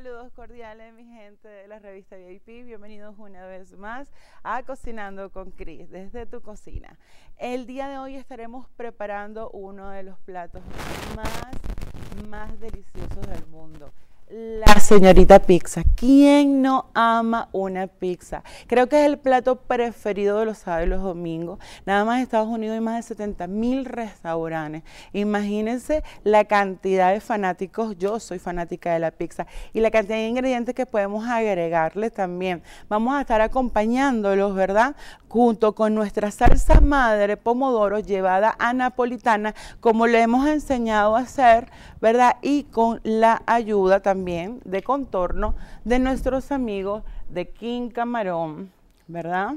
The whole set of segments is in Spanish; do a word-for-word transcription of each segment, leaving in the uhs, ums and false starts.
Saludos cordiales, mi gente de la revista V I P. Bienvenidos una vez más a Cocinando con Cris, desde tu cocina. El día de hoy estaremos preparando uno de los platos más, más deliciosos del mundo. La señorita pizza. ¿Quién no ama una pizza? Creo que es el plato preferido de los sábados y los domingos. Nada más en Estados Unidos hay más de setenta mil restaurantes. Imagínense la cantidad de fanáticos. Yo soy fanática de la pizza. Y la cantidad de ingredientes que podemos agregarle también. Vamos a estar acompañándolos, ¿verdad? Junto con nuestra salsa madre pomodoro llevada a napolitana, como le hemos enseñado a hacer, ¿verdad? Y con la ayuda también de contorno de nuestros amigos de King Camarón, ¿verdad?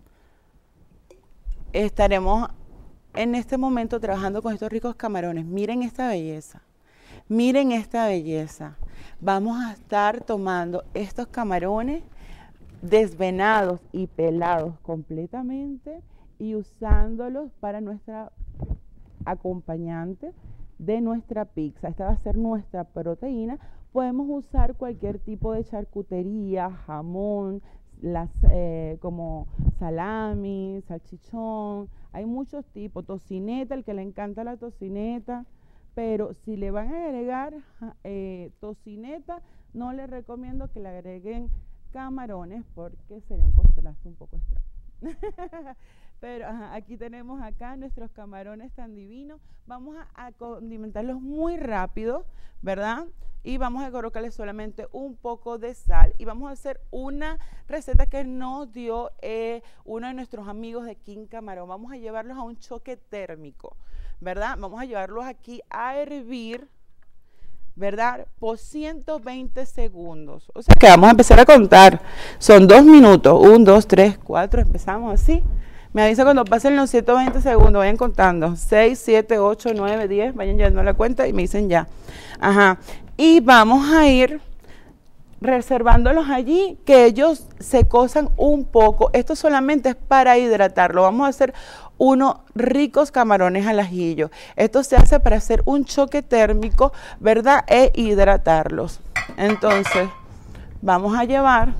Estaremos en este momento trabajando con estos ricos camarones. Miren esta belleza, miren esta belleza. Vamos a estar tomando estos camarones desvenados y pelados completamente y usándolos para nuestra acompañante de nuestra pizza. Esta va a ser nuestra proteína. Podemos usar cualquier tipo de charcutería, jamón, las, eh, como salami, salchichón. Hay muchos tipos, tocineta, el que le encanta la tocineta. Pero si le van a agregar eh, tocineta, no les recomiendo que le agreguen camarones porque sería un contraste un poco extraño. Pero ajá, aquí tenemos acá nuestros camarones tan divinos. Vamos a, a condimentarlos muy rápido, ¿verdad? Y vamos a colocarle solamente un poco de sal. Y vamos a hacer una receta que nos dio eh, uno de nuestros amigos de King Camarón. Vamos a llevarlos a un choque térmico, ¿verdad? Vamos a llevarlos aquí a hervir, ¿verdad? Por ciento veinte segundos. O sea que vamos a empezar a contar. Son dos minutos. uno, dos, tres, cuatro. Empezamos así. Me avisa cuando pasen los ciento veinte segundos, vayan contando. seis, siete, ocho, nueve, diez, vayan llevando la cuenta y me dicen ya. Ajá. Y vamos a ir reservándolos allí, que ellos se cosan un poco. Esto solamente es para hidratarlo. Vamos a hacer unos ricos camarones al ajillo. Esto se hace para hacer un choque térmico, ¿verdad? E hidratarlos. Entonces, vamos a llevar...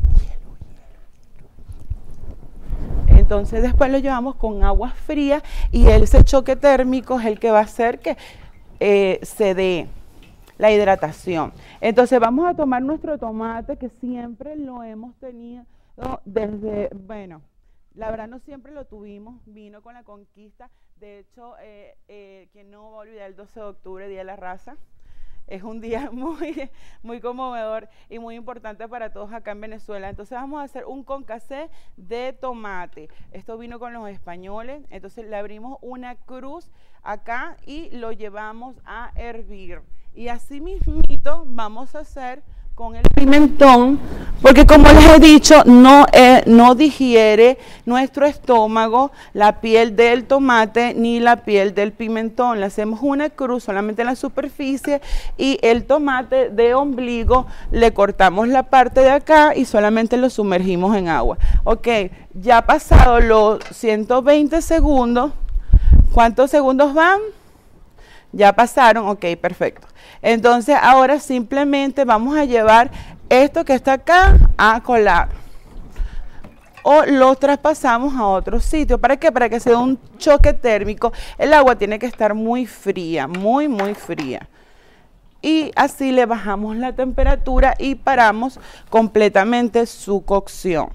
Entonces después lo llevamos con agua fría y ese choque térmico es el que va a hacer que eh, se dé la hidratación. Entonces vamos a tomar nuestro tomate, que siempre lo hemos tenido desde, bueno, la verdad no siempre lo tuvimos, vino con la conquista. De hecho, eh, eh, quien no va a olvidar el doce de octubre, Día de la Raza. Es un día muy, muy conmovedor y muy importante para todos acá en Venezuela. Entonces vamos a hacer un concassé de tomate. Esto vino con los españoles. Entonces le abrimos una cruz acá y lo llevamos a hervir. Y así mismito vamos a hacer con el pimentón, porque como les he dicho, no, eh, no digiere nuestro estómago la piel del tomate ni la piel del pimentón. Le hacemos una cruz solamente en la superficie y el tomate de ombligo le cortamos la parte de acá y solamente lo sumergimos en agua. Ok, ya pasado los ciento veinte segundos, ¿cuántos segundos van? Ya pasaron, ok, perfecto. Entonces ahora simplemente vamos a llevar esto que está acá a colar. O lo traspasamos a otro sitio. ¿Para qué? Para que se dé un choque térmico. El agua tiene que estar muy fría, muy, muy fría. Y así le bajamos la temperatura y paramos completamente su cocción.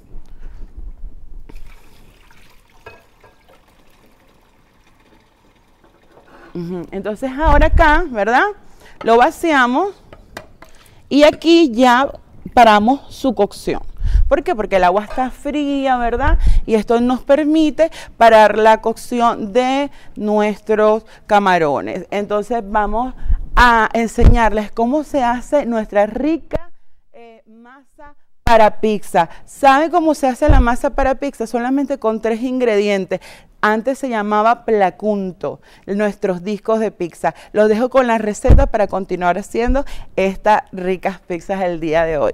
Entonces ahora acá, ¿verdad? Lo vaciamos y aquí ya paramos su cocción. ¿Por qué? Porque el agua está fría, ¿verdad? Y esto nos permite parar la cocción de nuestros camarones. Entonces vamos a enseñarles cómo se hace nuestra rica eh, masa para pizza. ¿Saben cómo se hace la masa para pizza? Solamente con tres ingredientes. Antes se llamaba placunto, nuestros discos de pizza. Los dejo con la receta para continuar haciendo estas ricas pizzas el día de hoy.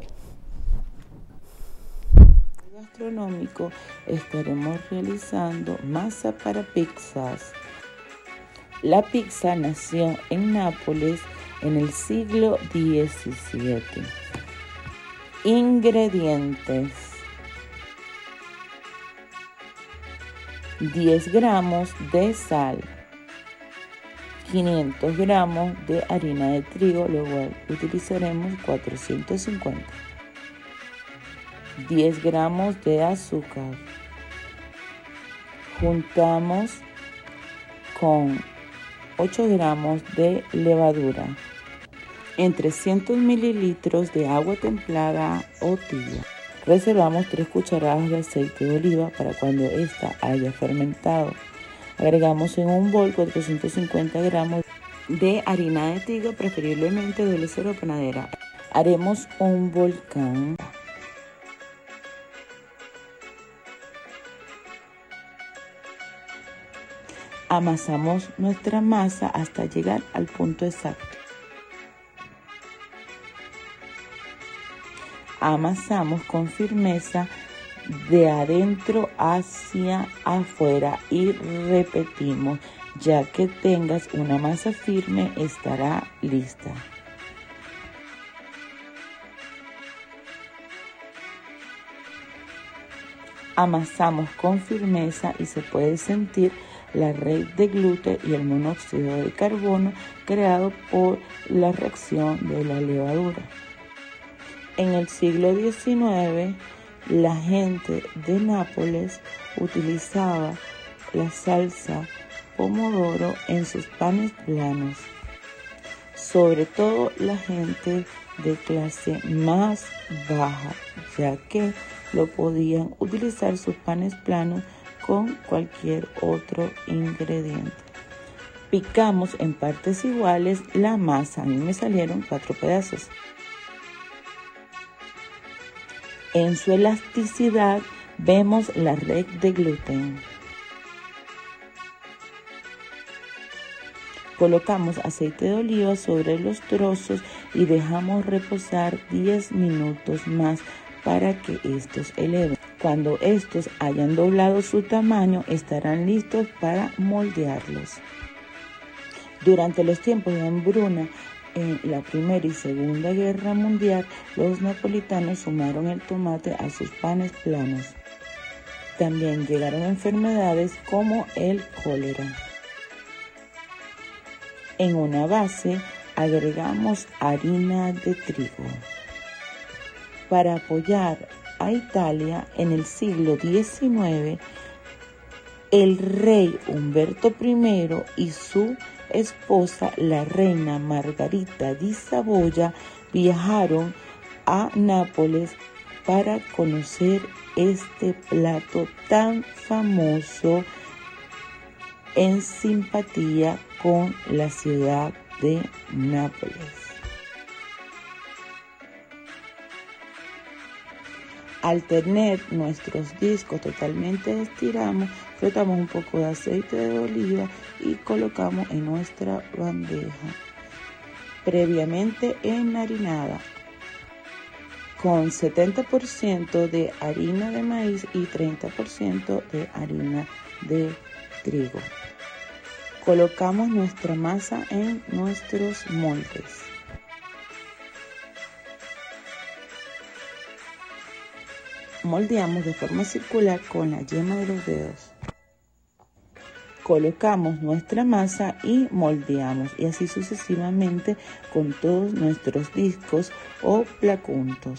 Gastronómico, estaremos realizando masa para pizzas. La pizza nació en Nápoles en el siglo diecisiete. Ingredientes: diez gramos de sal, quinientos gramos de harina de trigo, luego utilizaremos cuatrocientos cincuenta, diez gramos de azúcar. Juntamos con ocho gramos de levadura en trescientos mililitros de agua templada o tibia. Reservamos tres cucharadas de aceite de oliva para cuando ésta haya fermentado. Agregamos en un bol cuatrocientos cincuenta gramos de harina de trigo, preferiblemente doble cero panadera. Haremos un volcán. Amasamos nuestra masa hasta llegar al punto exacto. Amasamos con firmeza de adentro hacia afuera y repetimos. Ya que tengas una masa firme, estará lista. Amasamos con firmeza y se puede sentir la red de gluten y el monóxido de carbono creado por la reacción de la levadura. En el siglo diecinueve, la gente de Nápoles utilizaba la salsa pomodoro en sus panes planos, sobre todo la gente de clase más baja, ya que lo podían utilizar sus panes planos con cualquier otro ingrediente. Picamos en partes iguales la masa. A mí me salieron cuatro pedazos. En su elasticidad vemos la red de gluten. Colocamos aceite de oliva sobre los trozos y dejamos reposar diez minutos más para que estos eleven. Cuando estos hayan doblado su tamaño, estarán listos para moldearlos. Durante los tiempos de hambruna, en la Primera y Segunda Guerra Mundial, los napolitanos sumaron el tomate a sus panes planos. También llegaron enfermedades como el cólera. En una base agregamos harina de trigo. Para apoyar a Italia en el siglo diecinueve, el rey Humberto primero y su esposa, la reina Margarita di Saboya, viajaron a Nápoles para conocer este plato tan famoso en simpatía con la ciudad de Nápoles. Al tener nuestros discos totalmente estirados, frotamos un poco de aceite de oliva y colocamos en nuestra bandeja previamente enharinada con setenta por ciento de harina de maíz y treinta por ciento de harina de trigo. Colocamos nuestra masa en nuestros moldes. Moldeamos de forma circular con la yema de los dedos. Colocamos nuestra masa y moldeamos, y así sucesivamente con todos nuestros discos o placuntos.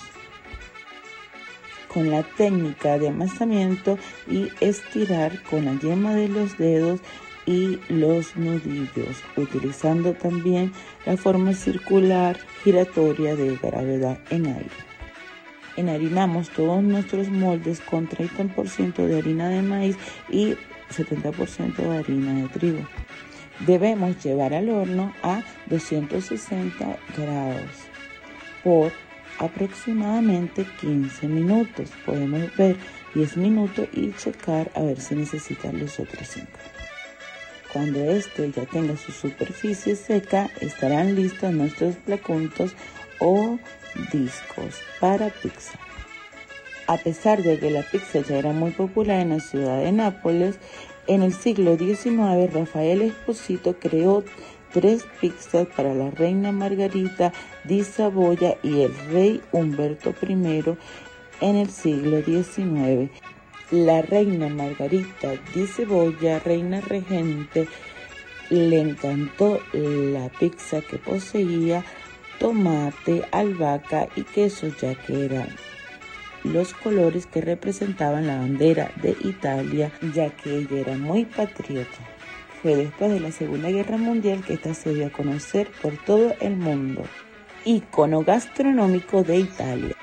Con la técnica de amasamiento y estirar con la yema de los dedos y los nudillos, utilizando también la forma circular giratoria de gravedad en aire. Enharinamos todos nuestros moldes con treinta por ciento de harina de maíz y setenta por ciento de harina de trigo. Debemos llevar al horno a doscientos sesenta grados por aproximadamente quince minutos. Podemos ver diez minutos y checar a ver si necesitan los otros cinco. Cuando este ya tenga su superficie seca, estarán listos nuestros placuntos o discos para pizza. A pesar de que la pizza ya era muy popular en la ciudad de Nápoles, en el siglo diecinueve Rafael Esposito creó tres pizzas para la reina Margarita di Saboya y el rey Humberto primero en el siglo diecinueve. La reina Margarita di Saboya, reina regente, le encantó la pizza que poseía tomate, albahaca y queso, ya que eran los colores que representaban la bandera de Italia, ya que ella era muy patriota. Fue después de la Segunda Guerra Mundial que esta se dio a conocer por todo el mundo. Ícono gastronómico de Italia.